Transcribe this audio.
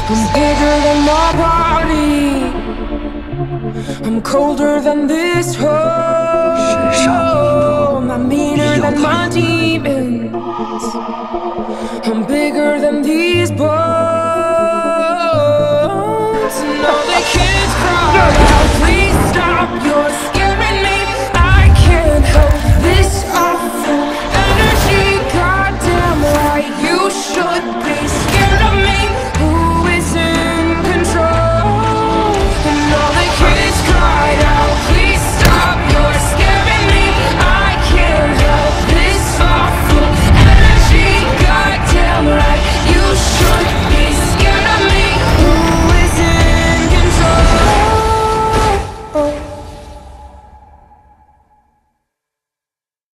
I'm bigger than my body. I'm colder than this home. I'm meaner than my demons. I'm bigger than these bones.